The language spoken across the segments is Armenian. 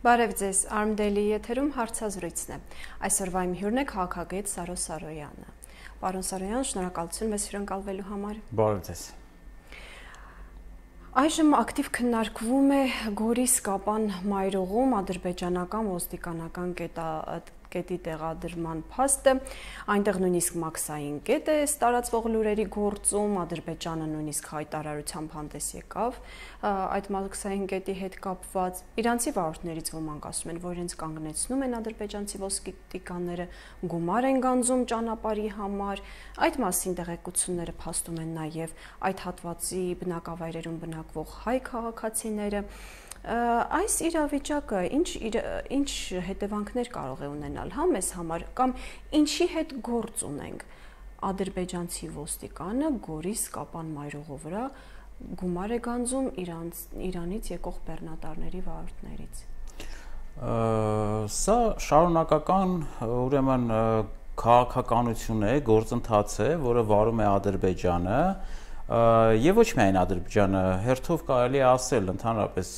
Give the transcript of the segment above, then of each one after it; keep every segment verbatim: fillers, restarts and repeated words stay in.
Բարև ձեզ, Armdeli եթերում հարցազրույցն է։ Այսօրվա իմ հյուրն է քաղաքագետ Սարո Սարոյանը։ Պարոն Սարոյան, շնորհակալություն մեզ հյուրընկալվելու համար։ Բարև ձեզ։ Այժմ ակտիվ քննարկվում է Գորիս Կապան մայրուղում ադրբեջանական ոստիկանական կետի տեղադրման փաստը, այնտեղ նույնիսկ մաքսային կետ է տարածվող լուրերի գործում, Ադրբեջանը նույնիսկ հայտարարությամբ հանդես եկավ այդ մաքսային կետի հետ կապված։ Իրանցի վարորդներից ոմանք ասում են, որ իրենց կանգնեցնում են ադրբեջանցի ոստիկանները, գումար են գանձում ճանապարհի համար։ Այդ մասին տեղեկությունները փաստում են նաև այդ հատվածի բնակավայրերում բնակվող հայ քաղաքացիները։ Այս իրավիճակը ինչ ինչ հետևանքներ կարող է ունենալ հա մեզ համար կամ ինչի հետ գործ ունենք ադրբեջանցի ոստիկանը Գորիս Կապան մայրուղու վրա գումար է գանձում Իրանց Իրանից եկող բեռնատարների վարորդներից։ Սա շարունակական ուրեմն քաղաքականություն է, գործընթաց է, որը վարում է Ադրբեջանը Եվ ոչ միայն Ադրբեջանը, հերթով կարելի է ասել ընդհանրապես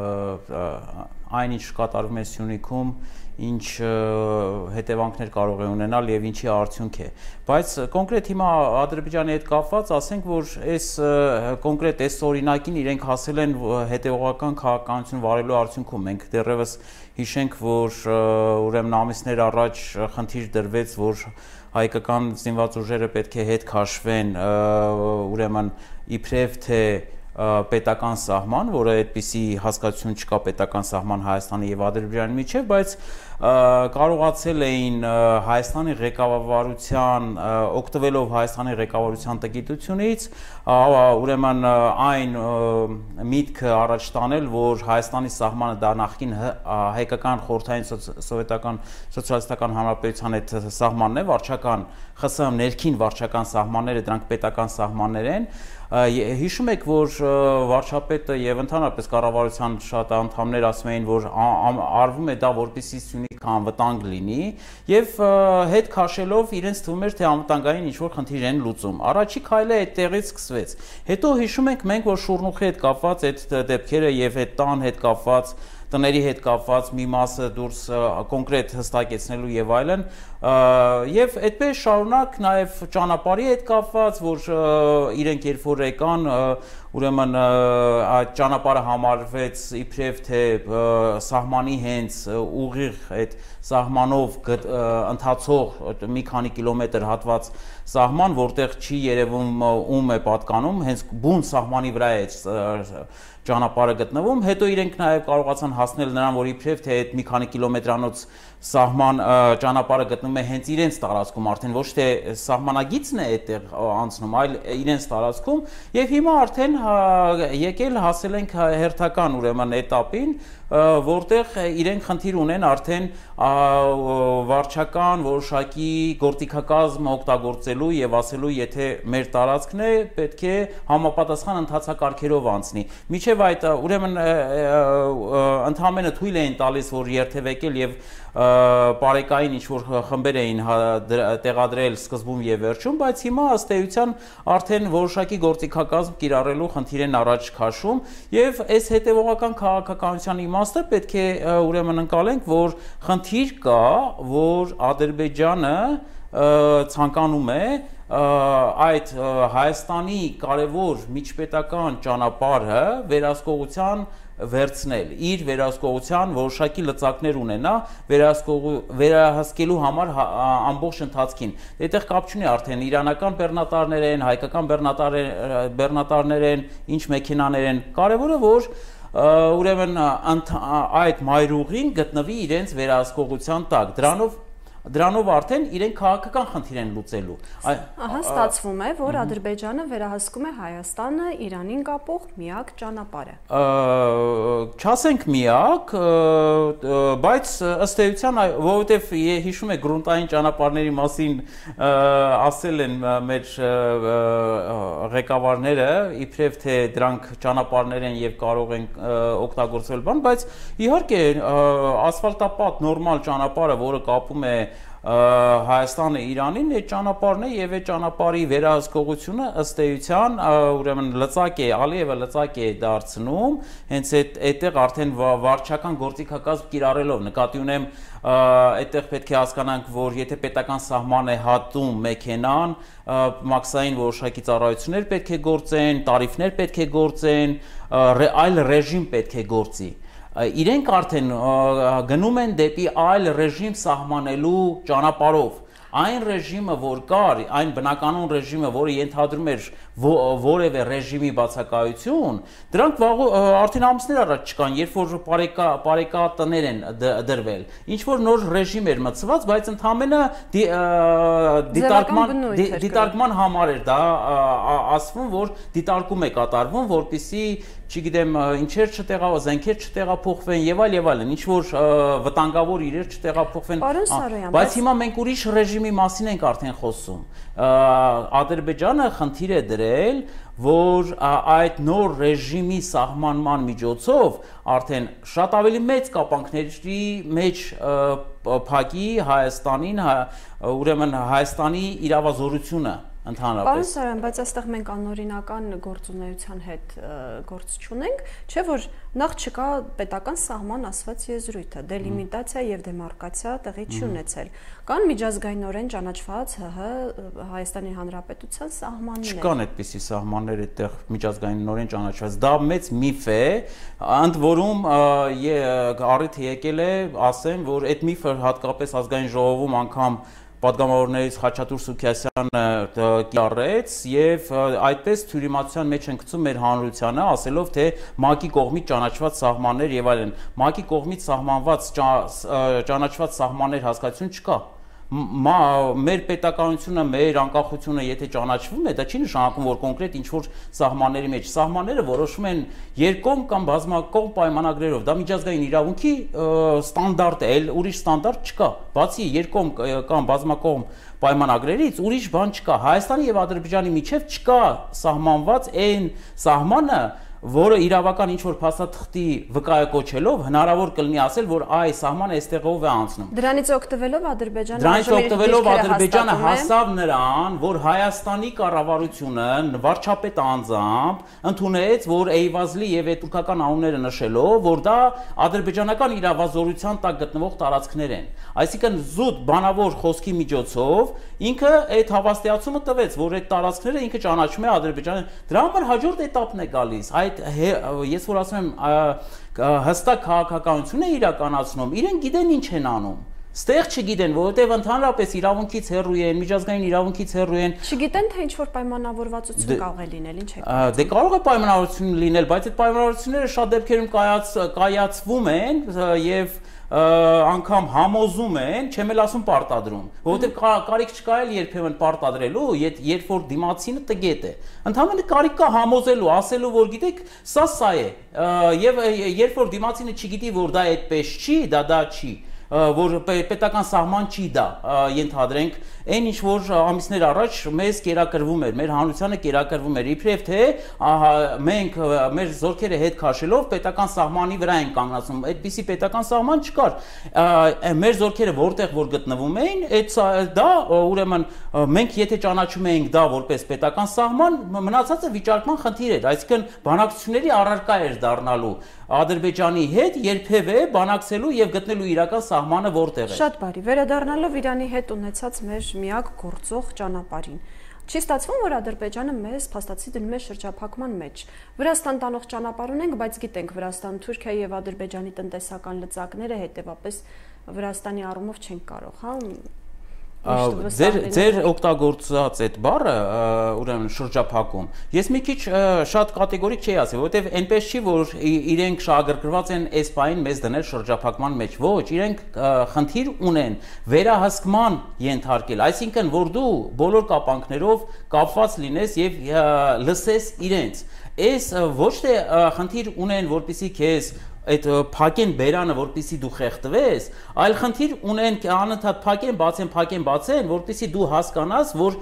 այն ինչ կատարվում է Սյունիքում, ինչ հետևանքներ կարող է ունենալ եւ ինչի արդյունք է։ Բայց կոնկրետ հիմա Ադրբեջանի հետ կապված ասենք, որ այս կոնկրետ այս օրինակին իրենք հասել են հետևողական քաղաքականություն վարելու արդյունքում։ Մենք դեռևս հիշենք, որ ուրեմն ամիսներ առաջ խնդիր դրվեց, որ հայկական զինված ուժերը պետք է հետ քաշվեն ուրեմն իբրև թե պետական սահման, որը այդպիսի հասկացություն չկա պետական սահման Հայաստանի եւ Ադրբեջանի միջեւ, բայց կարողացել էին Հայաստանի ղեկավարության օգտվելով Հայաստանի ղեկավարության տգիտությունից, ուրեմն այն միտքը առաջ տանել, որ Հայաստանի սահմանը դա նախկին հայկական խորհրդային սովետական սոցիալիստական հանրապետության հետ սահմանն է, վարչական ԽՍՀՄ ներքին վարչական սահմանները, դրանք պետական սահմաններ են։ Հիշում եք, որ վարչապետը եւ ընդհանրապես կառավարության շատ անդամներ ասում էին, որ արվում է դա որպեսզի Սյունիքը անվտանգ լինի եւ հետ քաշելով իրենց թվում էր թե անվտանգային ինչ-որ խնդիր են լուծում։ Առաջի քայլը այդտեղից սկսվեց։ Հետո հիշում ենք մենք, որ Շուռնուխի հետ կապված այդ դեպքերը եւ այդ տան հետ կապված տների հետ կապված մի մասը դուրս կոնկրետ հստակեցնելու եւ այլն եւ այդպես շարունակ նաեւ ճանապարհի հետ կապված, որ իրենք երբ որ եկան ուրեմն այդ ճանապարհը համարվեց իբրև թե սահմանի հենց ուղիղ այդ սահմանով ընթացող մի քանի կիլոմետր հատված սահման, որտեղ չի երևում ում է պատկանում, հենց բուն սահմանի վրա է ճանապարհը գտնվում, հետո իրենք նաև կարողացան հասնել նրան, որ իբրև թե այդ մի քանի կիլոմետրանոց սահման ճանապարհը գտնվում է հենց իրենց տարածքում, արդեն ոչ թե սահմանագիծն է այդտեղ անցնում, այլ իրենց տարածքում, եւ հիմա արդեն եկել հասել ենք հերթական ուրեմն этаպին, որտեղ իրենք խնդիր ունեն արդեն վարչական որոշակի գործիքակազմ օգտագործելու եւ ասելու, եթե մեր տարածքն է, պետք է համապատասխան ընթացակարգերով անցնի։ Միջև այդ ուրեմն ընդհանրապես թույլ էին տալիս, որ երթևեկել եւ պարեկային ինչ-որ խմբեր էին տեղադրել սկզբում եւ վերջում, բայց հիմա ըստ էության արդեն որոշակի գործիքակազմ կիրառելու խնդիր են առաջ քաշում եւ այս հետեւողական քաղաքականության իմաստը պետք է ուրեմն ընկալենք, որ խնդիր կա, որ Ադրբեջանը ցանկանում է այդ Հայաստանի կարևոր միջպետական ճանապարհը վերահսկողության վերցնել, իր վերահսկողության որոշակի լծակներ ունենա վերահսկելու համար ամբողջ ընթացքին։ Այդտեղ կապ չունի արդեն իրանական բեռնատարներ են, հայկական բեռնատարներ են, ինչ մեքենաներ են, կարևորը որ ուրեմն այդ մայրուղին գտնվի իրենց վերահսկողության տակ, դրանով Դրանով արդեն իրենք քաղաքական խնդիր են լուծելու։ Ահա ստացվում է, որ Ադրբեջանը վերահսկում է Հայաստանը Իրանին կապող միակ ճանապարհը։ Չասենք միակ, բայց ըստ էության, որովհետև հիշում եք գրունտային ճանապարհների մասին ասել են մեր ղեկավարները, իբրև թե դրանք ճանապարհներ են եւ կարող են օգտագործվել բան, բայց իհարկե ասֆալտապատ նորմալ ճանապարհը, որը կապում է Հայաստանը Իրանին, այդ ճանապարհն է եւ այդ ճանապարհի վերահսկողությունը ըստ էության ուրեմն լծակ է, Ալիևը լծակ է դարձնում, հենց այդ այդտեղ արդեն վարչական գործիքակազմ կիրառելով նկատի ունեմ այդտեղ պետք է հասկանանք, որ եթե պետական սահման է հատում մեքենան, մաքսային որոշակի ծառայություններ պետք է գործեն, տարիֆներ պետք է գործեն, այլ ռեժիմ պետք է գործի։ Իրենք արդեն գնում են դեպի այլ ռեժիմ սահմանելու ճանապարհով։ Այն ռեժիմը, որ կար, այն բնականon ռեժիմը, որը ենթադրում էր որևէ ռեժիմի բացակայություն, դրանք արդեն ամիսներ առաջ չկան, երբ որ բարեկատներ են դրվել։ Ինչ որ նոր ռեժիմ էր մտցված, բայց ընդհանրապես դիտարկման համար էր դա ասվում, որ դիտարկում է կատարվում, որպեսզի չգիտեմ, ինչեր չտեղա, զենքեր չտեղափոխվեն եւ այլ եւ այլն, ինչ որ վտանգավոր իրեր չտեղափոխվեն, բայց հիմա մենք ուրիշ ռեժիմի մասին ենք արդեն խոսում։ Ադրբեջանը խնդիր է դրել, որ այդ նոր ռեժիմի սահմանման միջոցով արդեն շատ ավելի մեծ կապանքների մեջ փակի Հայաստանին, ուրեմն Հայաստանի իրավազորությունը ընդհանրապես։ Պարոն Սարոյան, բայց այստեղ մենք անօրինական գործունեության հետ գործ չունենք, չէ՞ որ նախ չկա պետական սահման ասված եզրույթը, դելիմիտացիա եւ դեմարկացիա տեղի չի ունեցել։ Կան միջազգայինորեն ճանաչված ՀՀ Հայաստանի Հանրապետության սահմաններ։ Չկան այդպիսի սահմաններ այդտեղ միջազգայինորեն ճանաչված։ Դա մեծ միֆ է, ընդ որում առիթ եկել է ասեմ, որ այդ միֆը հատկապես ազգային ժողովում անգամ պատգամավորներից Խաչատուր Սուքիասյանը կիրառեց եւ այդպես թյուրիմացության մեջ են գցում մեր հանրությանը, ասելով թե ՄԱԿ-ի կողմից ճանաչված սահմաններ եւ այլն։ ՄԱԿ-ի կողմից սահմանված ճանաչված սահմաններ հասկացություն չկա։ Մեր պետականությունը, մեր անկախությունը եթե ճանաչվում է, դա չի նշանակում, որ կոնկրետ ինչ-որ սահմանների մեջ սահմանները որոշվում են երկկողմ կամ բազմակողմ պայմանագրերով։ Դա միջազգային իրավունքի ստանդարտ է, այլ ուրիշ ստանդարտ չկա։ Բացի երկկողմ կամ բազմակողմ պայմանագրերից ուրիշ բան չկա։ Հայաստանի եւ Ադրբեջանի միջև չկա սահմանված այն սահմանը, որը իրավական ինչ-որ փաստաթղթի վկայակոչելով հնարավոր կլինի ասել, որ այ սահմանը այստեղով է անցնում։ Դրանից օգտվելով Ադրբեջանը Դրանից օգտվելով Ադրբեջանը հասավ նրան, որ Հայաստանի կառավարությունը վարչապետ անձամբ ընդունեց, որ Էյվազլի եւ էթնիկական անունները նշելով, որ դա ադրբեջանական իրավազորության տակ գտնվող տարածքներ են։ Այսինքն զուտ բանավոր խոսքի միջոցով ինքը այդ հավաստիացումը տվեց, որ այդ տարածքները ինքը ճանաչում է Ադրբեջանը։ Դրա համար հաջորդ էտապն է գալիս։ Այդ ես որ ասում եմ հստակ քաղաքականություն է իրականացնում, իրենք գիտեն ինչ են անում։ Ստեղ չգիտեն, որովհետև ընդհանրապես իրավունքից հեռու են, միջազգային իրավունքից հեռու են։ Չգիտեն թե ինչ որ պայմանավորվածություն կարող է լինել, ինչ է։ Դե կարող է պայմանավորվածություն լինել, բայց այդ պայմանավորվածությունները շատ դեպքերում կայացվում են եւ անգամ համոզում են, չեմ էլ ասում պարտադրում, որովհետև կարիք չկա էլ երբեմն պարտադրելու, երբ որ դիմացինը տգետ է։ Ընդհանրապես կարիք կա համոզելու, ասելու, որ գիտեք, սա սա է, եւ երբ որ դիմացինը չգիտի, որ դա այդպես չի, դա դա չի, որ պետական սահման չի դա, ենթադրենք, այն ինչ որ ամիսներ առաջ մեզ կերակրվում էր, մեր հանրությանը կերակրվում էր, իբրև թե մենք մեր զորքերը հետ քաշելով պետական սահմանի վրա են կանգնացնում, այդպիսի պետական սահման չկար։ Մեր զորքերը որտեղ որ գտնվում էին, այդ դա ուրեմն մենք եթե ճանաչում էինք դա որպես պետական սահման, մնացածը վիճարկման խնդիր էր, այսինքն բանակցությունների առարկա էր դառնալու Ադրբեջանի հետ երբևէ բանակցելու եւ գտնելու իրական սահմանը որտեղ է։ Շատ բարի, վերադառնալով Իրանի հետ ունեցած մեր միակ գործող ճանապարհին։ Չի ստացվում, որ Ադրբեջանը մեզ փաստացի դնում է շրջափակման մեջ։ Վրաստան տանող ճանապարհ ունենք, բայց գիտենք Վրաստան, Թուրքիա եւ Ադրբեջանի տնտեսական լծակները հետեւապես Վրաստանի առումով չեն կարող, հա։ Ձեր ձեր օգտագործած այդ բառը ուրեմն շրջափակում ես մի քիչ շատ կատեգորիկ չի ասի, որովհետև այնպես չի, որ իրենք շահագրգռված են այս բային մեզ դնել շրջափակման մեջ, ոչ, իրենք խնդիր ունեն վերահսկման ենթարկել, այսինքն որ դու բոլոր կապանքներով կապված լինես եւ լսես իրենց, այս ոչ թե խնդիր ունեն, որպեսզի քեզ այդ փակեն բերանը, որպեսզի դու խեղդվես, այլ խնդիր ունեն անընդհատ փակեն, բացեն, փակեն, բացեն, որպեսզի դու հասկանաս, որ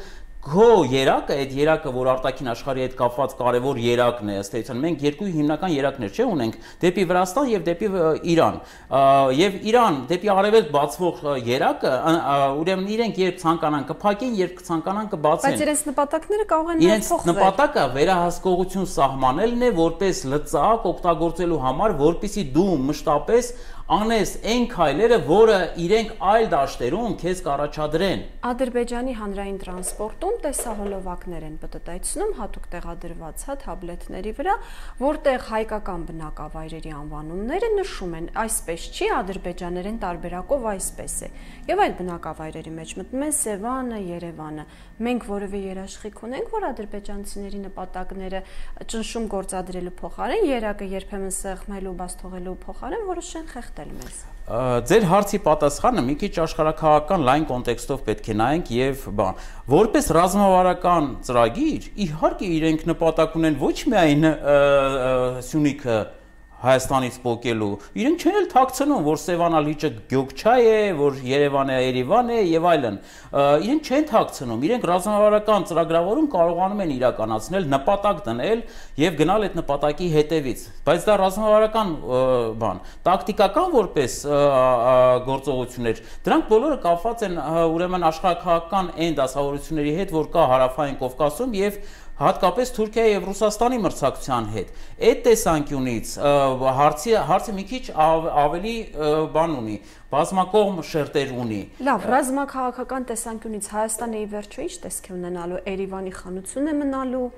քո երակը, այդ երակը, որ արտաքին աշխարհի հետ կապված կարևոր երակն է, ըստ էության մենք երկու հիմնական երակներ չէ ունենք, դեպի Վրաստան եւ դեպի Իրան։ Եվ Իրան դեպի արևելք բացվող երակը, ուրեմն իրենք երբ ցանկանան կփակեն, երբ ցանկանան կբացեն։ Բայց իրենց նպատակները կարող են իրենց նպատակը վերահսկողություն սահմանելն է, որպես լծակ օգտագործելու համար, որպեսզի դու մշտապես անես այն քայլերը, որը իրենք այլ դաշտերում քեզ կառաջադրեն։ Ադրբեջանի հանրային տրանսպորտում տեսահոլովակներ են պտտեցնում հատուկ տեղադրված հա թաբլետների վրա, որտեղ հայկական բնակավայրերի անվանումները նշում են այսպես չի, ադրբեջաներեն տարբերակով այսպես է։ Եվ այլ բնակավայրերի մեջ մտնում են Սևանը, Երևանը։ Մենք որևէ երաշխիք ունենք, որ ադրբեջանցիների նպատակները ճնշում գործադրելու փոխարեն, երակը երբեմն սեղմելու, բաց թողելու փոխարեն որոշեն խեղդել մեզ։ Ձեր հարցի պատասխանը մի քիչ աշխարհաքաղաքական լայն կոնտեքստով պետք է նայենք եւ բան, որպես ռազմավարական ծրագիր, իհարկե իրենք նպատակ ունեն ոչ միայն Սյունիքը Հայաստանից փոկելու, իրենք չեն էլ թաքցնում, որ Սևանա լիճը Գյոգչա է, որ Երևանը Երևան է եւ այլն։ Իրենք չեն թաքցնում, իրենք ռազմավարական ծրագրավորում կարողանում են իրականացնել, նպատակ դնել եւ գնալ այդ նպատակի հետևից։ Բայց դա ռազմավարական բան, տակտիկական որպես գործողություններ, դրանք բոլորը կապված են ուրեմն աշխարհաքաղաքական այն դասավորությունների հետ, որ կա Հարավային Կովկասում եւ հատկապես Թուրքիայի եւ Ռուսաստանի մրցակցության հետ։ Այդ տեսանկյունից հարցի հարցը մի քիչ ավելի բան ունի, բազմակողմ շերտեր ունի։ Լավ, ռազմաքաղաքական տեսանկյունից Հայաստանը ի վերջո ինչ տեսք է ունենալու, Երևանի խանություն է մնալու։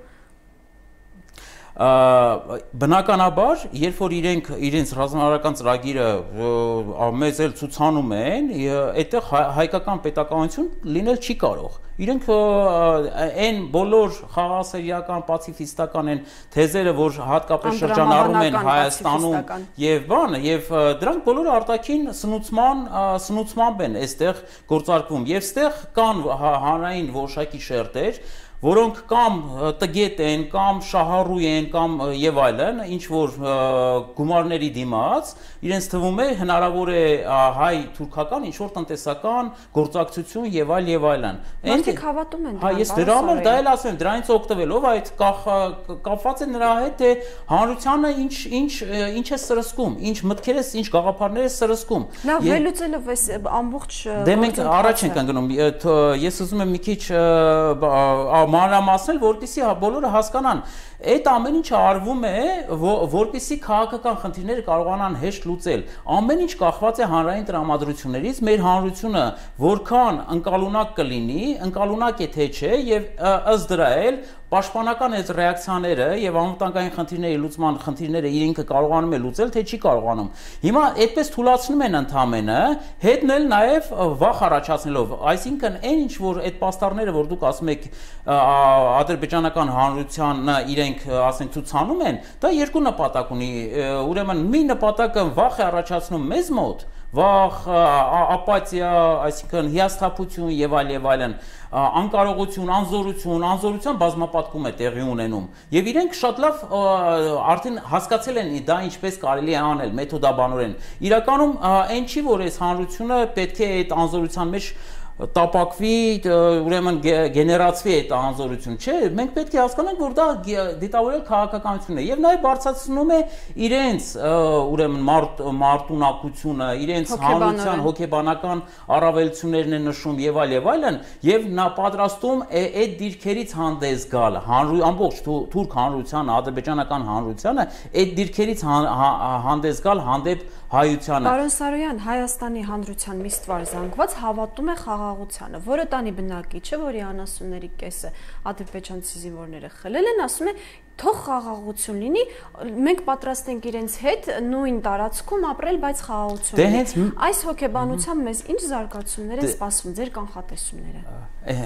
Բնականաբար, երբ որ իրենք իրենց ռազմավարական ծրագիրը մեծ էլ ցուցանում են, այդտեղ հայկական պետականություն լինել չի կարող։ Իրենք այն բոլոր խաղաղասերիական պացիֆիստական են թեզերը, որ հատկապես շրջանառում են Հայաստանում եւ բանը, եւ դրանք բոլորը արտաքին սնուցման սնուցմամբ են այստեղ գործարկվում։ Եվ այստեղ կան հանրային որոշակի շերտեր, որոնք կամ տգետ են, կամ շահառու են, կամ եւ այլն, ինչ որ գումարների դիմաց, իրենց թվում է հնարավոր է հայ-թուրքական ինչ որ տնտեսական գործակցություն եւ այլ եւ այլն։ Մարդիկ հավատում են դրան։ Հա, ես դրա համար դա էլ ասեմ, դրանից օգտվելով այդ կապված է նրա հետ, թե հանրությանը ինչ ինչ ինչ է սրսկում, ինչ մտքեր է, ինչ գաղափարներ է սրսկում։ Լավ, վերլուծելով այս ամբողջ դե մենք առաջ ենք ընկնում։ Ես ուզում եմ մի քիչ մանրամասնել, որպեսզի բոլորը հասկանան, այդ ամեն ինչը արվում է, որպեսզի քաղաքական խնդիրները կարողանան հեշտ լուծել։ Ամեն ինչ կախված է հանրային տրամադրություններից, մեր հանրությունը որքան ընկալունակ կլինի, ընկալունակ է թե չէ, եւ ըստ դրա էլ պաշտպանական այդ ռեակցիաները եւ անվտանգային խնդիրների լուծման խնդիրները իրենքը կարողանում է լուծել, թե չի կարողանում։ Հիմա այդպես թույլատրում են ընդամենը, հետնել նաեւ վախ առաջացնելով, այսինքն այն ինչ որ այդ պաստառները, որ դուք ասում եք ադրբեջանական հանրությանը իրենք ասենք ցուցանում են, դա երկու նպատակ ունի։ Ուրեմն մի նպատակը վախ է առաջացնում մեզ մոտ, վախ, ապաթիա, այսինքն հիասթափություն եւ այլ եւ այլն, անկարողություն, անզորություն, անզորության բազմապատկում է տեղի ունենում։ Եվ իրենք շատ լավ արդեն հասկացել են դա ինչպես կարելի է անել մեթոդաբանորեն։ Իրականում այն չի, որ այս հանրությունը պետք է այդ անզորության մեջ տապակվի, ուրեմն գեներացվի այդ անզորություն, չէ, մենք պետք է հասկանանք, որ դա դիտավորել քաղաքականությունն է եւ նաեւ բարձրացնում է իրենց ուրեմն մարտունակությունը, իրենց հանրության հոգեբանական առավելություններն է նշում եւ այլ եւ այլն, եւ նա պատրաստում է այդ դիրքերից հանդես գալ, ամբողջ թուրք հանրությանը, ադրբեջանական հանրությանը այդ դիրքերից հանդես գալ հանդեպ հայությանը։ Պարոն Սարոյան, Հայաստանի հանրության մի ստվար զանգված հավատում է խաղաղությանը, որը տանի բնակիչ է, որի անասունների կեսը ադրբեջանցի զինվորները խլել են, ասում է թող խաղաղություն լինի, մենք պատրաստ ենք իրենց հետ նույն տարածքում ապրել, բայց խաղաղություն։ Այս հոգեբանությամբ մեզ ինչ զարգացումներ են սպասվում, ձեր կանխատեսումները։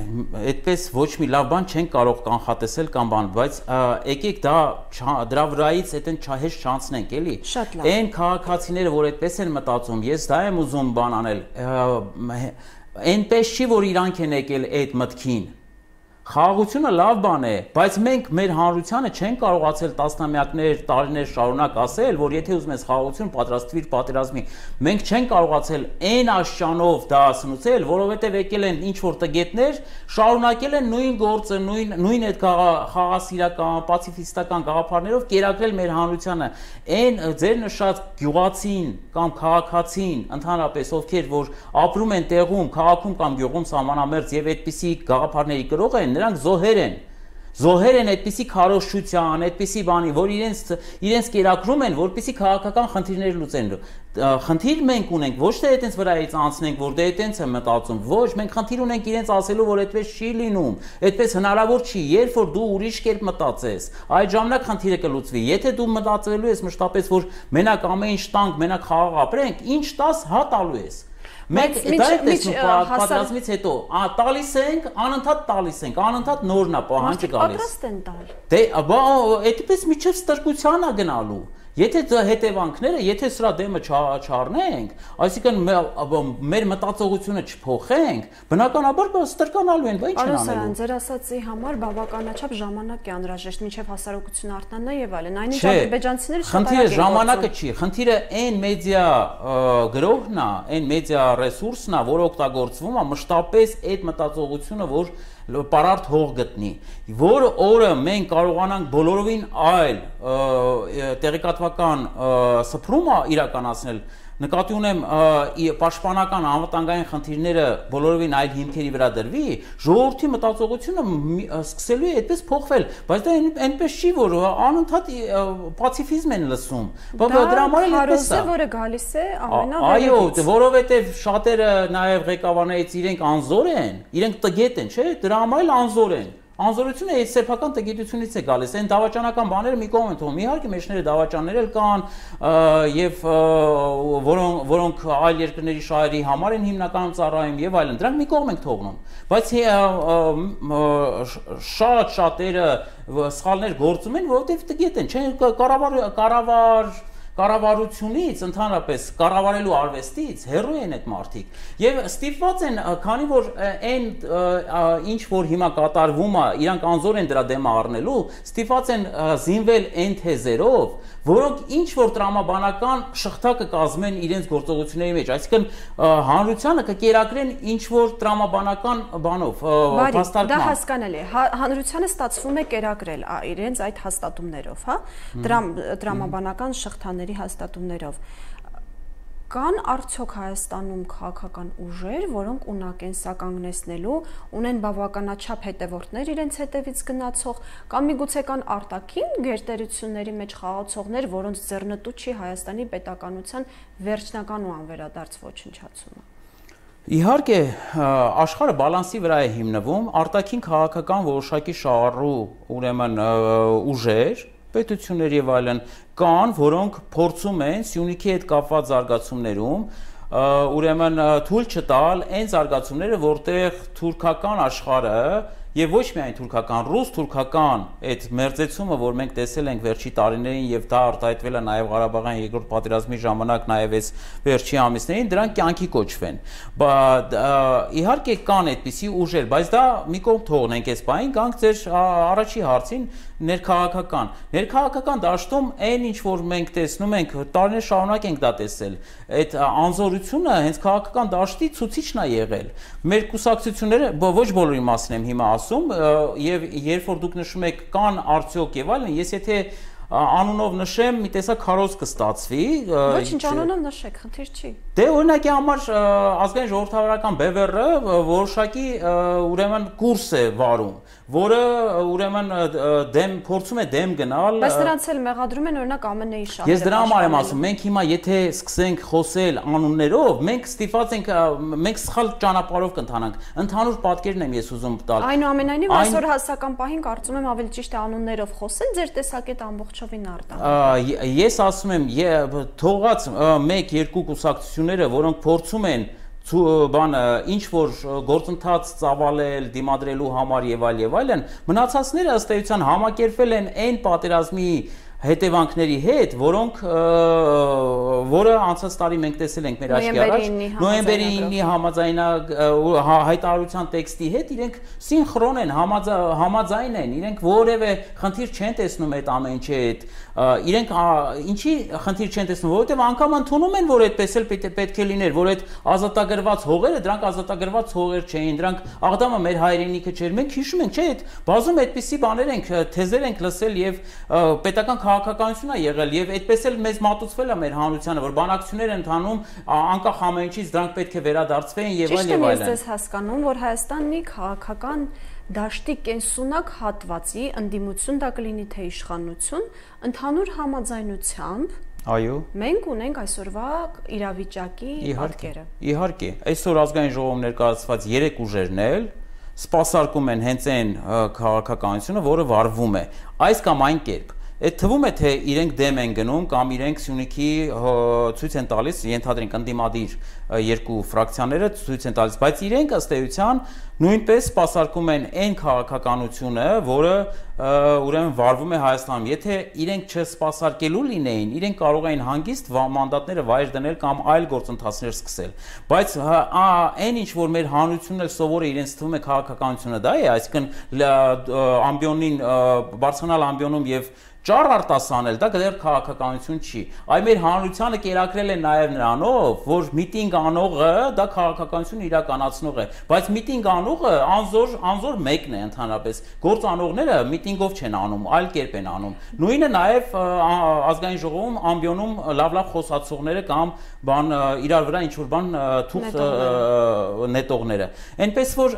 Այդպես ոչ մի լավ բան չեն կարող կանխատեսել կամ բան, բայց եկեք դա դրա վրայից այդեն հեշտ չանցնենք, էլի։ Այն քաղաքացիները, որ այդպես են մտածում, ես դա եմ ուզում բան անել, այնպես չի, որ իրանք են եկել այդ մտքին։ Խաղաղությունը լավ բան է, բայց մենք մեր հանրությանը չենք կարողացել տասնամյակներ, տարիներ շարունակ ասել, որ եթե ուզում ես խաղաղություն, պատրաստվիր պատերազմի։ Մենք չենք կարողացել այն աշճանով դա ասնուցել, որովհետև եկել են ինչ որ տգետներ, շարունակել են նույն գործը, նույն նույն այդ խաղաղասիրական, պացիֆիստական գաղափարներով կերակրել մեր հանրությանը։ Այն ձեր նշած գյուղացին կամ քաղաքացին, ընդհանրապես ովքեր որ ապրում են տեղում, քաղաքում կամ գյուղում սահմանամերձ եւ այդպիսի գաղափարների կրող են, նրանք զոհեր են, զոհեր են այդպիսի քարոզչության, այդպիսի բանի, որ իրենց իրենց կերակրում են, որպեսզի քաղաքական խնդիրներ լուծեն։ Խնդիր մենք ունենք, ոչ թե այդպես վրայից անցնենք, որ դե այդպես է մտածում, ոչ, մենք խնդիր ունենք իրենց ասելու, որ այդպես չի լինում, այդպես հնարավոր չի, երբ որ դու ուրիշ կերպ մտածես, այդ ժամանակ խնդիրը կլուծվի։ Եթե դու մտածելու ես մշտապես, որ մենակ ամեն ինչ տանք, մենակ խաղաղ ապրենք, ինչ տաս հա տալու ես։ Մենք դա է տեսնում պատերազմից հետո, տալիս ենք, անընդհատ տալիս ենք, անընդհատ նորն է պահանջը գալիս։ Պատրաստ են տալ։ Դե, բա այդպես միջև ստրկության է գնալու։ Եթե հետևանքները, եթե սրա դեմը չառնենք, այսինքն մեր մտածողությունը չփոխենք, բնականաբար ստրկանալու են, բա ինչ են անելու։ Պարոն, ձեր ասածի համար բավականաչափ ժամանակ է անհրաժեշտ, մինչև հասարակությունը արթնանա եւ այլն։ Այնինչ ադրբեջանցիները խնդիրը ժամանակը չի, խնդիրը այն մեդիա գրողն է, այն մեդիա ռեսուրսն է, որ օգտագործվում է մշտապես այդ մտածողությունը, որ պարարտ հող գտնի, որ օրը մենք կարողանանք բոլորովին այլ տեղեկատվական սփռում իրականացնել, նկատի ունեմ պաշտպանական անվտանգային խնդիրները բոլորովին այլ հիմքերի վրա դրվի, ժողովրդի մտածողությունը սկսելու է այդպես փոխվել, բայց դա այնպես չի, որ անընդհատ պացիֆիզմ են լսում, դրա համար էլ այդպես է, որը գալիս է ամենավերևից։ Այո, որովհետև շատերը նաև ղեկավարներից իրենք անզոր են, իրենք տգետ են, չէ՞, դրա համար էլ անզոր են։ Անզորությունը այդ սեփական տգիտությունից է գալիս, այն դավաճանական բաները մի կողմ են թողում, իհարկե մեջները դավաճաններ էլ կան եւ որոնք որոնք այլ երկրների շահերի համար են հիմնականում ծառայում եւ այլն, դրանք մի կողմ ենք թողնում, բայց շատ շատերը սխալներ գործում են, որովհետեւ տգետ են, չէ՞, կառավար կառավար կառավարությունից, ընդհանրապես կառավարելու արվեստից հեռու են այդ մարդիկ եւ ստիպված են, քանի որ այն ինչ որ հիմա կատարվում է, իրանք անզոր են դրա դեմը առնելու, ստիպված են զինվել այն թեզերով, որոնք ինչ որ տրամաբանական շղթա կկազմեն իրենց գործողությունների մեջ, այսինքն հանրությանը կկերակրեն ինչ որ տրամաբանական բանով, փաստարկման։ Դա հասկանալի է, հանրությանը ստացվում է կերակրել իրենց այդ հաստատումներով, հա, տրամաբանական շղթաների հաստատումներով։ Կան արդյոք Հայաստանում քաղաքական ուժեր, որոնք ունակ են սա կանգնեցնելու, ունեն բավականաչափ հետևորդներ իրենց հետևից գնացող, կամ միգուցե կան արտաքին գերտերությունների մեջ խաղացողներ, որոնց ձեռնտու չի Հայաստանի պետականության վերջնական ու անվերադարձ ոչնչացումը։ Իհարկե, աշխարհը բալանսի վրա է հիմնվում, արտաքին քաղաքական որոշակի շահառու, ուրեմն ուժեր, պետություններ եւ այլն կան, որոնք փորձում են Սյունիքի հետ կապված զարգացումներում ուրեմն թույլ չտալ այն զարգացումները, որտեղ թուրքական աշխարհը եւ ոչ միայն թուրքական, ռուս-թուրքական այդ մերձեցումը, որ մենք տեսել ենք վերջի տարիներին եւ դա արտահայտվել է նաեւ Ղարաբաղյան երկրորդ պատերազմի ժամանակ, նաեւ այս վերջի ամիսներին, դրանք կյանքի կոչվեն։ Բայց իհարկե կան այդպիսի ուժեր, բայց դա մի կողմ թողնենք այս բանին, գանք ձեր առաջի հարցին, ներքաղաքական։ Ներքաղաքական դաշտում այն ինչ որ մենք տեսնում ենք, տարիներ շարունակ ենք դա տեսել, այդ անզորությունը հենց քաղաքական դաշտի ցուցիչն է եղել։ Մեր կուսակցությունները ոչ բոլորի մասին եմ հիմա ասում, եւ երբ որ դուք նշում եք կան արդյոք եւ այլն, ես եթե անունով նշեմ, մի տեսակ քարոզ կստացվի։ Ոչինչ, անունով նշեք, խնդիր չի։ Դե օրինակի համար ազգային ժողովրդավարական B V R-ը որոշակի ուրեմն կուրս է վարում, որը ուրեմն դեմ փորձում է դեմ գնալ։ Բայց նրանց էլ մեղադրում են օրինակ A M N-ի շահերը։ Ես դրա համար եմ ասում, մենք հիմա եթե սկսենք խոսել անուններով, մենք ստիպված ենք, մենք սխալ ճանապարհով կընթանանք։ Ընդհանուր պատկերն եմ ես ուզում տալ։ Այնուամենայնիվ այսօր հասարակական պահին կարծում եմ ավելի ճիշտ է անուններով խոսել, ձեր տեսակետը ամբողջովին արտահայտել։ Ես ասում եմ, թողած մեկ-երկու կուսակցությունները, որոնք փորձում են բանը ինչ որ գործընթաց ծավալել, դիմադրելու համար եւ այլ եւ այլն, մնացածները ըստ էության համակերպվել են այն պատերազմի հետևանքների հետ, որոնք որը անցած տարի մենք տեսել ենք մեր աչքի առաջ, նոյեմբերի իննի համաձայնա հայտարարության տեքստի հետ իրենք սինխրոն են, համաձայն են, իրենք որևէ խնդիր չեն տեսնում այդ ամեն ինչի հետ, իրենք ինչի խնդիր չեն տեսնում, որովհետև անգամ ընդունում են, որ այդպես էլ պետք է լիներ, որ այդ ազատագրված հողերը, դրանք ազատագրված հողեր չէին, դրանք Աղդամը մեր հայրենիքը չէր, մենք հիշում ենք, չէ՞, այդ բազում այդպիսի բաներ ենք, թեզեր ենք լսել եւ պետական քաղաքականություն է եղել եւ այդպես էլ մեզ մատուցվել է մեր հանրությանը, որ բանակցություններ են ընթանում, անկախ ամեն ինչից դրանք պետք է վերադարձվեն եւ այլ եւ այլն։ Ճիշտ է, ես հասկանում, որ Հայաստանի քաղաքական դաշտի կենսունակ հատվածի ընդդիմություն դա կլինի թե իշխանություն, ընդհանուր համաձայնությամբ Այո։ Մենք ունենք այսօրվա իրավիճակի պատկերը։ Իհարկե, այսօր ազգային ժողովում ներկայացված երեք ուժերն էլ սպասարկում են հենց այն քաղաքականությունը, որը վարվում է այս կամ այն կերպ։ Այդ թվում է թե իրենք դեմ են գնում կամ իրենք Սյունիքի ցույց են տալիս, ենթադրենք ընդդիմադիր երկու ֆրակցիաները ցույց են տալիս, բայց իրենք ըստ էության նույնպես սպասարկում են այն քաղաքականությունը, որը ուրեմն վարվում է Հայաստանում։ Եթե իրենք չսպասարկելու լինեին, իրենք կարող էին հանգիստ մանդատները վայր դնել կամ այլ գործընթացներ սկսել։ Բայց այն ինչ որ մեր հանրությունն էլ սովոր է իրենց թվում է քաղաքականությունը դա է, այսինքն ամբիոնին բարձրանալ ամբիոնում եւ ճառ արտասանել, դա դեռ քաղաքականություն չի։ Այ մեր հանրությանը կերակրել է նաև նրանով, որ միտինգ անողը դա քաղաքականություն իրականացնող է, բայց միտինգ անողը անզոր անզոր մեկն է ընդհանրապես։ Գործ անողները միտինգով չեն անում, այլ կերպ են անում։ Նույնը նաև ազգային ժողովում ամբիոնում լավ-լավ խոսացողները կամ բան իրար վրա ինչ որ բան թուղթ նետողները։ Այնպես որ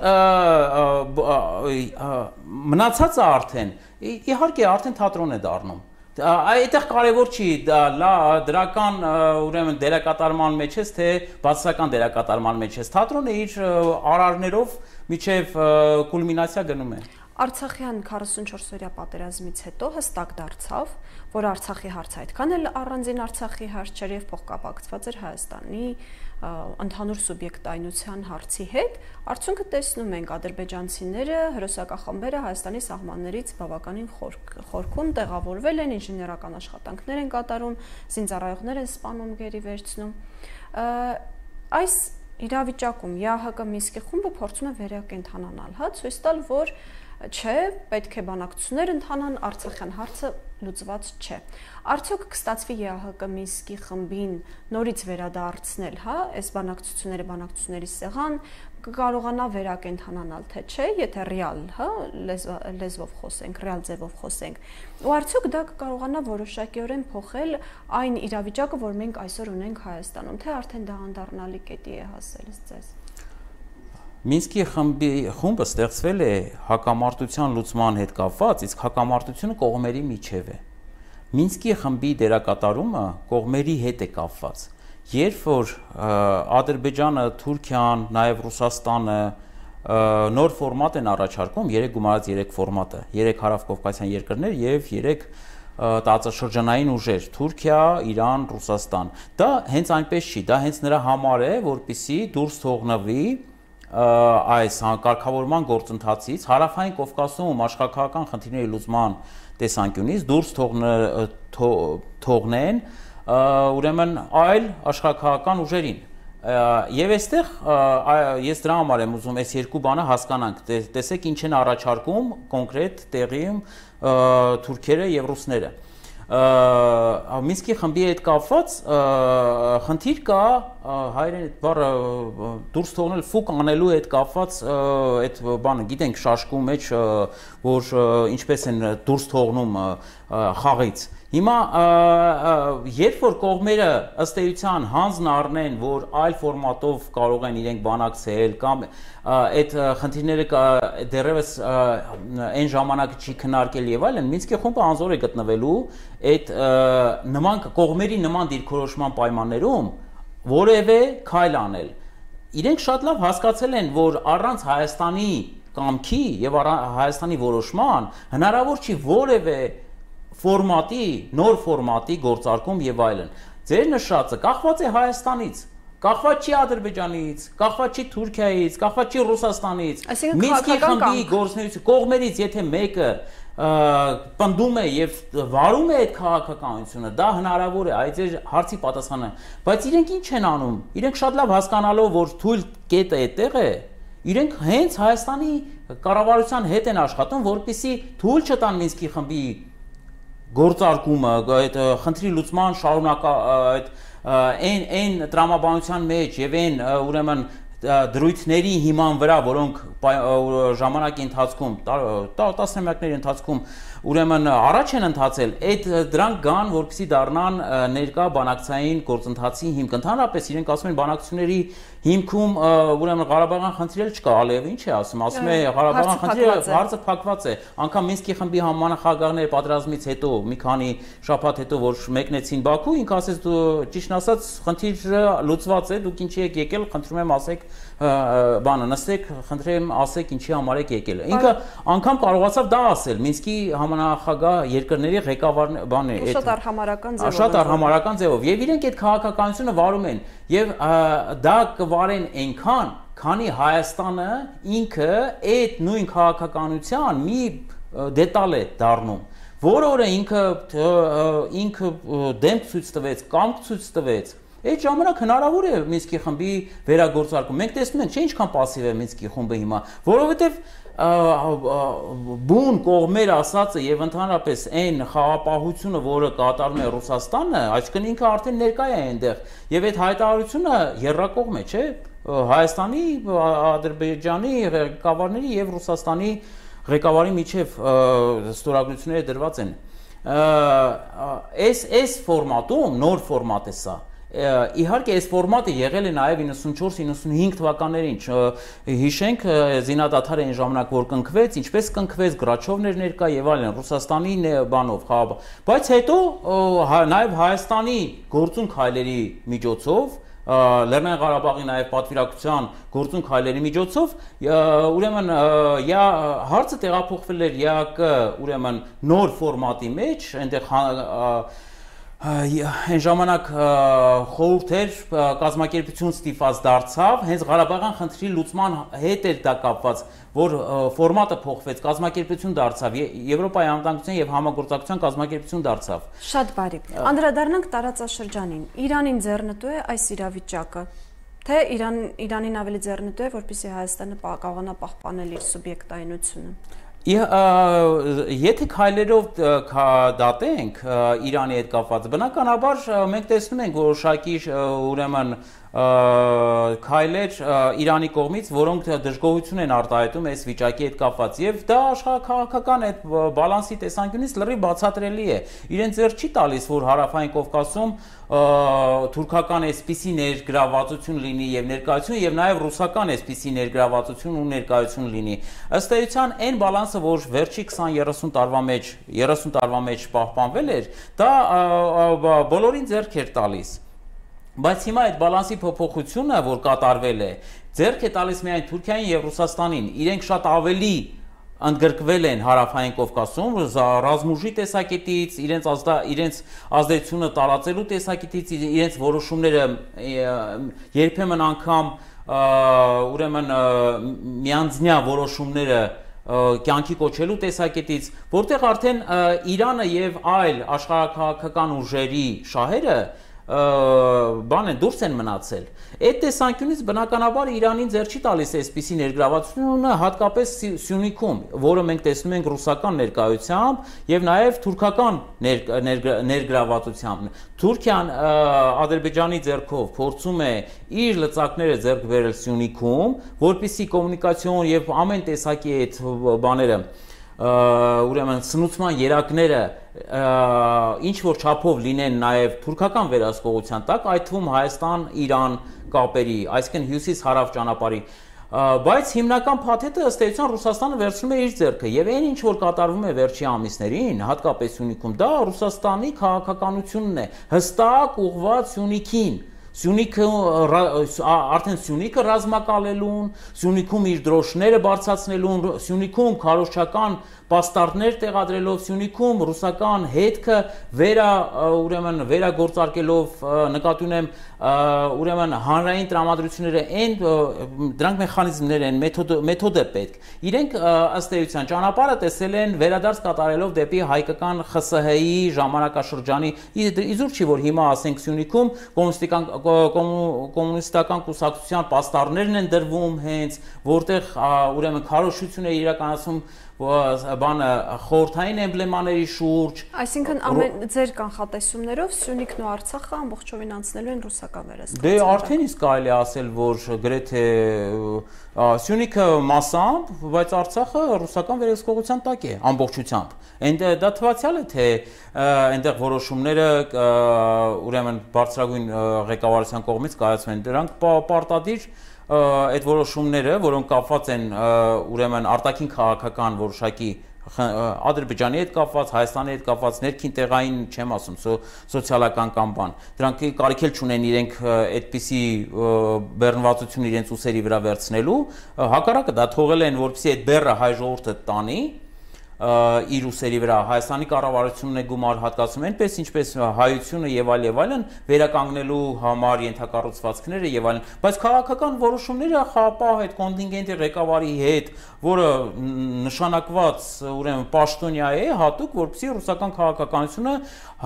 մնացածը արդեն իհարկե արդեն թատրոն է դառնում։ Այդտեղ կարևոր չի դրական ուրեմն դերակատարման մեջ ես թե բացասական դերակատարման մեջ ես։ Թատրոնը իր արարներով միջև կուլմինացիա գնում է։ Արցախյան քառասունչորս-օրյա պատերազմից հետո հստակ դարձավ, որ Արցախի հարցը այդքան էլ առանձին Արցախի հարց չէր եւ փոխկապակցված էր Հայաստանի ընդհանուր սուբյեկտայնության հարցի հետ, արդյունքը տեսնում ենք ադրբեջանցիները, հրոսակախմբերը Հայաստանի սահմաններից բավականին խորքում տեղավորվել են, ինժեներական աշխատանքներ են կատարում, զինծառայողներ են սպանում, գերի վերցնում։ Այս իրավիճակում ԵԱՀԿ Մինսկի խումբը փորձում է վերակենդանանալ, հա, ցույց տալ, որ չէ, պետք է բանակցություններ ընթանան, Արցախյան հարցը լուծված չէ։ Արդյոք կստացվի ԵԱՀԿ Մինսկի խմբին նորից վերադարձնել, հա, այս բանակցությունները բանակցությունների սեղան, կկարողանա վերակենդանանալ, թե չէ, եթե ռեալ, հա, լեզվով խոսենք, ռեալ ձևով խոսենք։ Ու արդյոք դա կկարողանա որոշակիորեն փոխել այն իրավիճակը, որ մենք այսօր ունենք Հայաստանում, թե արդեն դա անդառնալի կետի է հասել ձեզ։ Մինսկի խմբի խումբը ստեղծվել է հակամարտության լուծման հետ կապված, իսկ հակամարտությունը կողմերի միջև է։ Մինսկի խմբի դերակատարումը կողմերի հետ է կապված։ Երբ որ Ադրբեջանը, Թուրքիան, նաև Ռուսաստանը նոր ֆորմատ են առաջարկում, երեք գումարած երեք ֆորմատը, երեք հարավկովկասյան երկրներ եւ երեք տարածաշրջանային ուժեր՝ Թուրքիա, Իրան, Ռուսաստան։ Դա հենց այնպես չի, դա հենց նրա համար է, որպեսզի դուրս թողնվի այս կարգավորման գործընթացից հարավային Կովկասում աշխարհակաղակական խնդիրների լուծման տեսանկյունից դուրս թողնեն ուրեմն այլ աշխարհակաղակական ուժերին։ Եվ այստեղ ես դրա համար եմ ուզում այս երկու բանը հասկանանք, տեսեք ինչ են առաջարկում կոնկրետ տեղիում թուրքերը եւ ռուսները։ Մինսկի խմբի հետ կապված խնդիր կա հայերեն այդ բառը դուրս թողնել ֆուկ անելու հետ կապված այդ բանը գիտենք շաշկու մեջ որ ինչպես են դուրս թողնում խաղից։ Հիմա երբ որ կողմերը ըստ էության հանձն առնեն, որ այլ ֆորմատով կարող են իրենք բանակցել կամ այդ խնդիրները դեռևս այն ժամանակ չի քննարկել եւ այլն, Մինսկի խումբը անզոր է գտնվելու այդ նման կողմերի նման դիրքորոշման պայմաններում որևէ քայլ անել։ Իրենք շատ լավ հասկացել են, որ առանց Հայաստանի կամքի եւ Հայաստանի որոշման հնարավոր չի որևէ ֆորմատի, նոր ֆորմատի գործարկում եւ այլն։ Ձեր նշածը կախված է Հայաստանից, կախված չի Ադրբեջանից, կախված չի Թուրքիայից, կախված չի Ռուսաստանից։ Մինսկի խմբի գործունեություն կողմերից եթե մեկը պնդում է եւ վարում է այդ քաղաքականությունը, դա հնարավոր է, այդ է հարցի պատասխանը, բայց իրենք ինչ են անում։ Իրենք շատ լավ հասկանալով, որ թույլ կետը այդտեղ է, իրենք հենց Հայաստանի կառավարության հետ են աշխատում, որպեսզի թույլ չտան Մինսկի խմբի գործարկումը, այդ խնդրի լուծման շարունակա այդ այն այն տրամաբանության մեջ եւ այն ուրեմն դրույթների հիման վրա, որոնք ժամանակի ընթացքում, տասնամյակների ընթացքում ուրեմն առաջ են ընթացել, այդ դրանք գան, որպեսզի դառնան ներկա բանակցային գործընթացի հիմք։ Ընդհանրապես իրենք ասում են բանակցությունների հիմքում ուրեմն Ղարաբաղյան խնդիրը չկա, Ալիևը ինչ է ասում, ասում է Ղարաբաղյան խնդիրը հարցը փակված է, անգամ Մինսկի խմբի համանախագահների պատերազմից հետո մի քանի շաբաթ հետո որ մեկնեցին Բաքու, ինքը ասեց դու ճիշտն ասած խնդիրը լուծված է, դուք ինչի եք եկել, խնդրում եմ ասեք բանը նստեք, խնդրեմ ասեք ինչի համար եք եկել։ Ինքը անգամ կարողացավ դա ասել, Մինսկի համանախագահ երկրների ղեկավար բան է, շատ արհամարական ձևով։ Շատ արհամարական ձևով եւ իրենք այդ քաղաքականությունը վարում են եւ դա կվարեն այնքան, քանի Հայաստանը ինքը այդ նույն քաղաքականության մի դետալ է դառնում, որը օրը ինքը ինքը դեմք ցույց տվեց, կամք ցույց տվեց։ Այդ ժամանակ հնարավոր է Մինսկի խմբի վերագործարկում։ Մենք տեսնում ենք, չէ՞ ինչքան пассив է Մինսկի խումբը հիմա, որովհետև բուն կողմեր ասածը եւ ընդհանրապես այն խաղապահությունը, որը կատարում է Ռուսաստանը, այսինքն ինքը արդեն ներկա է այնտեղ եւ այդ հայտարարությունը երրակողմ է, չէ՞։ Հայաստանի, Ադրբեջանի ղեկավարների եւ Ռուսաստանի ղեկավարի միջև ստորագրությունները դրված են։ Այս այս ֆորմատում նոր ֆորմատ է սա։ Իհարկե այս ֆորմատը եղել է նաև իննսունչորս իննսունհինգ թվականներին, հիշենք զինադադարը այն ժամանակ որ կնքվեց, ինչպես կնքվեց, Գրաչովն էր ներկա եւ այլն, Ռուսաստանի բանով, խաղապահ, բայց հետո նաև Հայաստանի գործուն քայլերի միջոցով, Լեռնային Ղարաբաղի նաև պատվիրակության գործուն քայլերի միջոցով, ուրեմն յա հարցը տեղափոխվել էր ԵԱԿ ուրեմն նոր ֆորմատի մեջ, այնտեղ այն ժամանակ խորհուրդ էր կազմակերպություն ստիպված դարձավ, հենց Ղարաբաղյան խնդրի լուծման հետ էր դա կապված, որ ֆորմատը փոխվեց, կազմակերպություն դարձավ, Եվրոպայի անվտանգության եւ համագործակցության կազմակերպություն դարձավ։ Շատ բարի։ Անդրադառնանք տարածաշրջանին։ Իրանին ձեռնտու է այս իրավիճակը, թե Իրան Իրանին ավելի ձեռնտու է, որպեսզի Հայաստանը կարողանա պահպանել իր սուբյեկտայնությունը։ Եթե քայլերով դատենք Իրանի հետ կապված, բնականաբար մենք տեսնում ենք որոշակի ուրեմն քայլեր Իրանի կողմից, որոնք դժգոհություն են արտահայտում այս վիճակի հետ կապված եւ դա աշխարհաքաղաքական այդ բալանսի տեսանկյունից լրիվ բացատրելի է։ Իրեն ձեռ չի տալիս, որ Հարավային Կովկասում թուրքական այսպիսի ներգրավվածություն լինի եւ ներկայություն եւ նաեւ ռուսական այսպիսի ներգրավվածություն ու ներկայություն լինի։ Ըստ էության այն բալանսը, որ վերջի քսան երեսուն տարվա մեջ երեսուն տարվա մեջ պահպանվել էր, դա բոլորին ձեռք էր տալիս։ Բայց հիմա այդ բալանսի փոփոխությունը, որ կատարվել է, ձեռք է տալիս միայն Թուրքիային եւ Ռուսաստանին։ Իրենք շատ ավելի ընդգրկվել են Հարավային Կովկասում, ռազմուժի տեսակետից, իրենց ազդա, իրենց ազդեցությունը տարածելու տեսակետից, իրենց որոշումները երբեմն անգամ ուրեմն միանձնյա որոշումները կյանքի կոչելու տեսակետից, որտեղ արդեն Իրանը եւ այլ աշխարհաքաղաքական ուժերի շահերը բան են դուրս են մնացել։ Այդ տեսանկյունից բնականաբար Իրանին ձեռ չի տալիս այսպիսի ներգրավվածությունը, հատկապես Սյունիքում, որը մենք տեսնում ենք ռուսական ներկայությամբ եւ նաեւ թուրքական ներգրավվածությամբ։ Թուրքիան Ադրբեջանի ձեռքով փորձում է իր լծակները ձեռք բերել Սյունիքում, որպեսզի կոմունիկացիոն եւ ամեն տեսակի այդ բաները ուրեմն սնուցման երակները ինչ որ չափով լինեն նաև թուրքական վերահսկողության տակ, այդ թվում Հայաստան-Իրան կապերի, այսինքն հյուսիս-հարավ ճանապարհի, բայց հիմնական փաթեթը ըստ էության Ռուսաստանը վերցնում է իր ձեռքը եւ այն ինչ որ կատարվում է վերջի ամիսներին, հատկապես Սյունիքում, դա Ռուսաստանի քաղաքականությունն է, հստակ ուղղված Սյունիքին, Սյունիքը արդեն Սյունիքը ռազմակալելուն, Սյունիքում իր դրոշները բարձրացնելուն, Սյունիքում քարոզչական պաստառներ տեղադրելով, Սյունիքում ռուսական հետքը վերա ուրեմն վերագործարկելով, նկատի ունեմ ուրեմն հանրային տրամադրությունները այն դրանք մեխանիզմներ են, մեթոդ մեթոդ է պետք։ Իրենք ըստ էության ճանապարհը տեսել են վերադարձ կատարելով դեպի հայկական ԽՍՀ-ի ժամանակաշրջանի, իզուր չի որ հիմա ասենք Սյունիքում կոմունիստական կոմունիստական կուսակցության պաստառներն են դրվում հենց, որտեղ ուրեմն քարոզություն է իրականացում բանը խորհրդային էմբլեմաների շուրջ։ Այսինքն ամեն ձեր կանխատեսումներով Սյունիքն ու Արցախը ամբողջովին անցնելու են ռուսական վերահսկողության։ Դե արդեն իսկ կարելի է ասել, որ գրեթե Սյունիքը massամբ, բայց Արցախը ռուսական վերահսկողության տակ է ամբողջությամբ։ Այնտեղ դա թվացial է, թե այնտեղ որոշումները ուրեմն բարձրագույն ղեկավարության կողմից կայացվեն։ Դրանք պարտադիր այդ որոշումները, որոնք կապված են ուրեմն արտաքին քաղաքական որոշակի Ադրբեջանի հետ կապված, Հայաստանի հետ կապված ներքին տեղային չեմ ասում, սոցիալական կամ բան։ Դրանք կարիք էլ չունեն իրենք այդպիսի բեռնվածություն իրենց ուսերի վրա վերցնելու, հակառակը դա թողել են, որպեսզի այդ բեռը հայ ժողովուրդը տանի իր ուսերի վրա Հայաստանի կառավարությունն է գումար հատկացում այնպես ինչպես հայությունը եւ այլ եւ այլն վերականգնելու համար ենթակառուցվածքները եւ այլն, բայց քաղաքական որոշումները խաղապահ այդ կոնտինգենտի ղեկավարի հետ, որը նշանակված ուրեմն պաշտոնյա է հատուկ, որպեսզի ռուսական քաղաքականությունը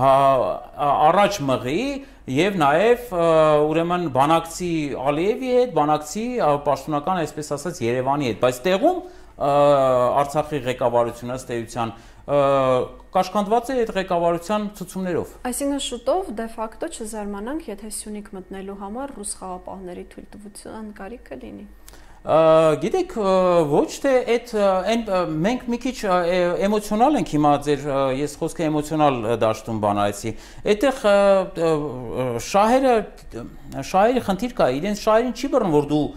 առաջ մղի եւ նաեւ ուրեմն բանակցի Ալիևի հետ, բանակցի պաշտոնական այսպես ասած Երևանի հետ, բայց տեղում Արցախի ղեկավարությունը ըստ էության կաշկանդված է այդ ղեկավարության ցուցումներով։ Այսինքն շուտով դե ֆակտո չզարմանանք, եթե Սյունիք մտնելու համար ռուս խաղապահների թույլտվության կարիք կլինի։ Գիտեք, ոչ թե այդ այն մենք մի քիչ էմոցիոնալ ենք հիմա ձեր ես խոսքը էմոցիոնալ դաշտում բանայեցի։ Այդտեղ շահերը շահերի խնդիր կա, իրենց շահերին չի բռն որ դու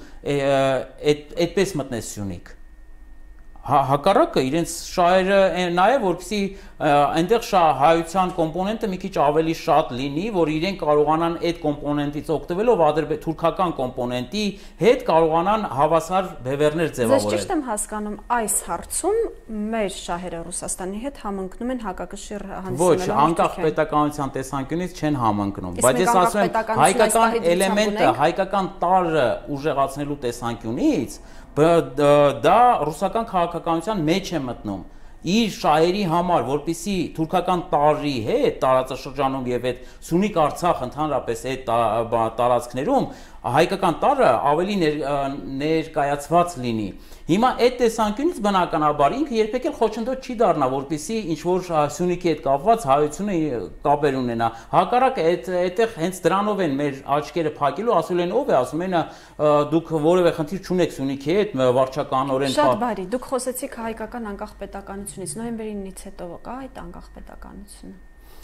այդպես մտնես Սյունիք։ Հակառակը իրենց շահերը նաև որպեսզի այնտեղ հայության կոմպոնենտը մի քիչ ավելի շատ լինի, որ իրենք կարողանան այդ կոմպոնենտից օգտվելով թուրքական կոմպոնենտի հետ կարողանան հավասար բևեռներ ձևավորել։ Ձեզ ճիշտ եմ հասկանում, այս հարցում մեր շահերը Ռուսաստանի հետ համընկնում են հակակշիռ հանդիսանալու։ Ոչ, անկախ պետականության տեսանկյունից չեն համընկնում, բայց ես ասում եմ հայկական էլեմենտը, հայկական տարրը ուժեղացնելու տեսանկյունից դա ռուսական քաղաքականության մեջ է մտնում իր շահերի համար, որպեսզի թուրքական տարրի հետ տարածաշրջանում եւ այդ Սյունիք Արցախ ընդհանրապես այդ տարածքներում հայկական տարրը ավելի ներկայացված լինի։ Հիմա այդ տեսանկյունից բնականաբար ինքը երբեք էլ խոչընդոտ չի դառնա, որպեսզի ինչ որ Սյունիքի հետ կապված հայությունը կապեր ունենա։ Հակառակը այդ այդտեղ հենց դրանով են մեր աչքերը փակելու, ասում են ով է, ասում են դուք որևէ խնդիր չունեք Սյունիքի հետ, վարչականորեն։ Շատ բարի, դուք խոսեցիք հայկական անկախ պետականությունից, նոյեմբերի ինից հետո կա այդ անկախ պետականությունը։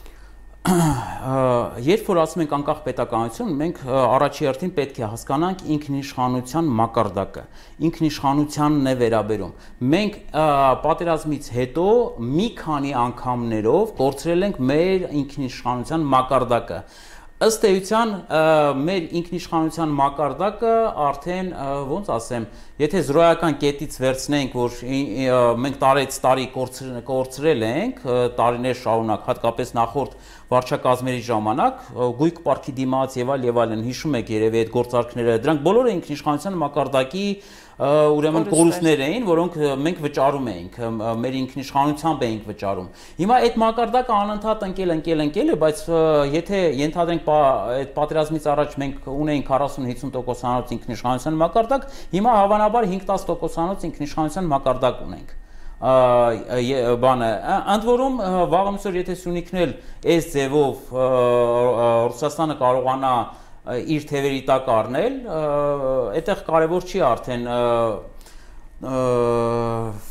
Երբ որ ասում ենք անկախ պետականություն, մենք առաջի հերթին պետք է հասկանանք ինքնիշխանության մակարդակը, ինքնիշխանությանն է վերաբերում։ Մենք պատերազմից հետո մի քանի անգամներով կորցրել ենք մեր ինքնիշխանության մակարդակը։ Ըստ էության մեր ինքնիշխանության մակարդակը արդեն ոնց ասեմ, եթե զրոյական կետից վերցնենք, որ մենք տարեց տարի կորցրել ենք տարիներ շարունակ, հատկապես նախորդ վարչակազմերի ժամանակ, գույք պարքի դիմաց եւ այլ եւ այլն, հիշում եք երևի այդ գործարքները, դրանք բոլորը ինքնիշխանության մակարդակի ուրեմն կորուստներ էին, որոնք մենք վճարում էինք, մեր ինքնիշխանությամբ էինք վճարում։ Հիմա այդ մակարդակը անընդհատ ընկել, ընկել, ընկել է, բայց եթե ենթադրենք այդ պատերազմից առաջ մենք ունեինք քառասուն-հիսուն տոկոսանոց ինքնիշխանության մակարդակ, հիմա հավանաբար հինգ-տասը տոկոսանոց ինքնիշխանության մակարդակ ունենք։ Բանը, ընդ որում վաղամիսօր եթե Սյունիքն էլ այս ձևով Ռուսաստանը կարողանա իր թևերի տակ առնել, այդտեղ կարևոր չի արդեն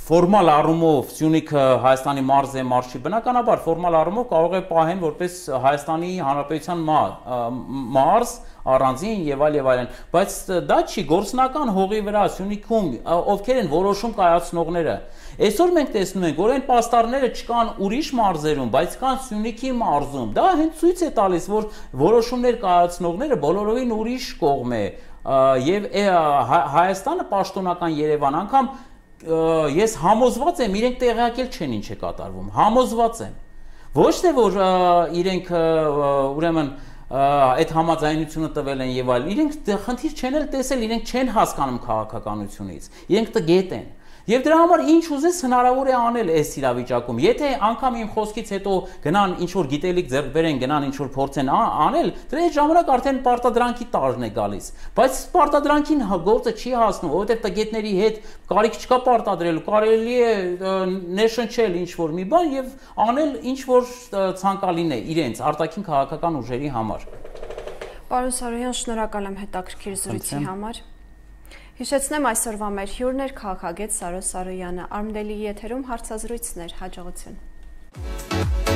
ֆորմալ առումով Սյունիքը Հայաստանի մարզ է, մարզ չի, բնականաբար ֆորմալ առումով կարող է պահեն որպես Հայաստանի Հանրապետության մարզ, առանձին եւ այլ եւ այլն, բայց դա չի գործնական հողի վրա Սյունիքում ովքեր են որոշում կայացնողները։ Այսօր մենք տեսնում ենք, որ այն պաստառները չկան ուրիշ մարզերում, բայց կան Սյունիքի մարզում։ Դա հենց ցույց է տալիս, որ որոշումներ կայացնողները բոլորովին ուրիշ կողմ է եւ Հայաստանը պաշտոնական Երևան անգամ ես համոզված եմ, իրենք տեղյակել չեն ինչ է կատարվում, համոզված եմ։ Ոչ թե որ իրենք ուրեմն այդ համաձայնությունը տվել են եւ այլ, իրենք խնդիր չեն էլ տեսել, իրենք չեն հասկանում քաղաքականությունից, իրենք տգետ են։ Եվ դրա համար ինչ ուզես հնարավոր է անել այս իրավիճակում։ Եթե անգամ իմ խոսքից հետո գնան ինչ որ գիտելիք ձեռք բերեն, գնան ինչ որ փորձեն անել, դրա այդ ժամանակ արդեն պարտադրանքի տարրն է գալիս։ Բայց պարտադրանքին գործը չի հասնում, որովհետև տգետների հետ կարիք չկա պարտադրելու, կարելի է ներշնչել ինչ որ մի բան եւ անել ինչ որ ցանկալին է իրենց արտաքին քաղաքական ուժերի համար։ Պարոն Սարոյան, շնորհակալ եմ հետաքրքիր զրույցի համար։ Հիշեցնեմ, այսօրվա մեր հյուրն էր քաղաքագետ Սարո Սարոյանը, Արմդելի եթերում հարցազրույցներ, հաջողություն։